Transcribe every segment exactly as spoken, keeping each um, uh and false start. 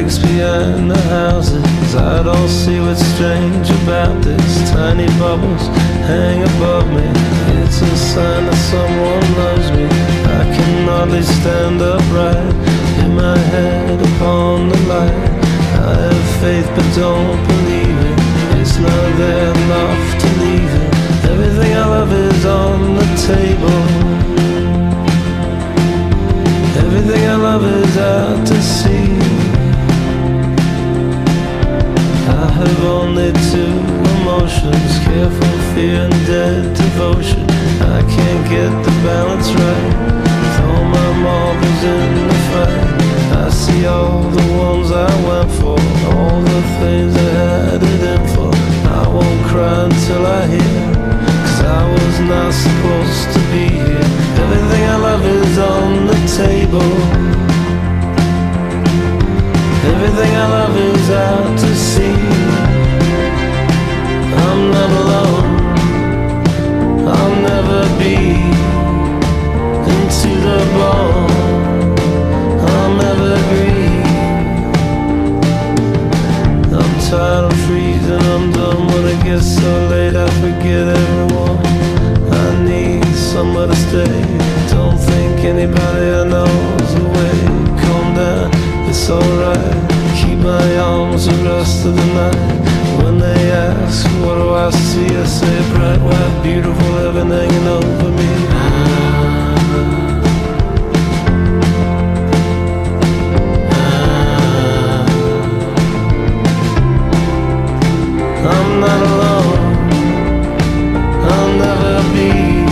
breaks behind the houses. I don't see what's strange about this. Tiny bubbles hang above me. It's a sign that someone loves me. I can hardly stand upright, hit my head upon the light. I have faith but don't believe it. It's not there enough to leave it. Everything I love is on the table. Everything I love is out to sea. I have only two emotions, careful fear and dead devotion. I can't get the balance right with all my marbles in the fight. I see all the ones I went for, all the things I had it in for. I won't cry until I hear, cause I was not supposed to be here. Everything I love is on the table. Everything I love is out to sea. I'm not alone, I'll never be. Into the bone, I'll never breathe. I'm tired of freezing, I'm done when it gets so late. I forget everyone, I need somewhere to stay. Don't think anybody I know is away. Calm down, it's alright. Keep my arms the rest of the night. When they ask, what do I see? I say bright, white, beautiful heaven hanging over me. I'm not alone, I'll never be.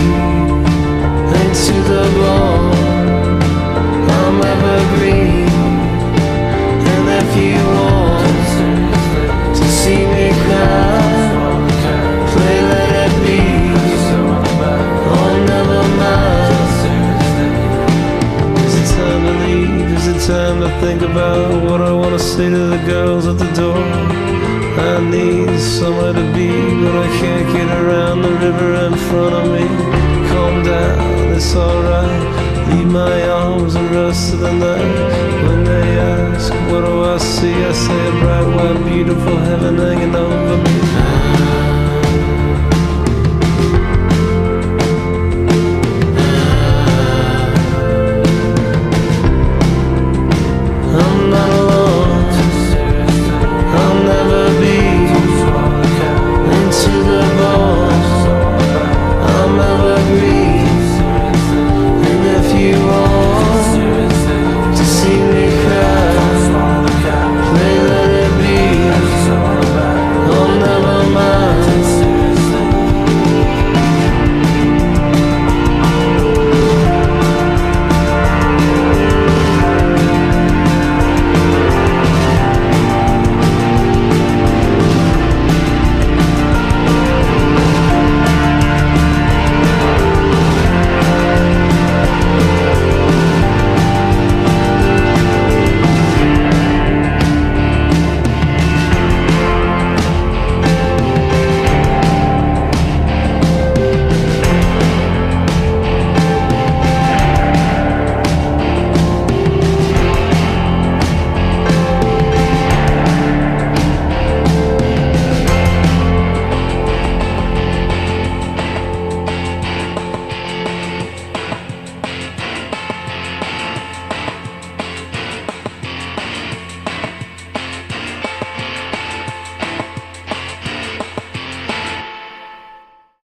Into the bone, I'm evergreen. And if you want to see me cry, play let it be. Oh, never mind. Is it time to leave? Is it time to think about what I want to say to the girls at the door? I need somewhere to be, but I can't get around the river in front of me. Calm down, it's alright. Leave my arms the rest of the night. When they ask, what do I see? I say a bright, white, beautiful heaven hanging over me.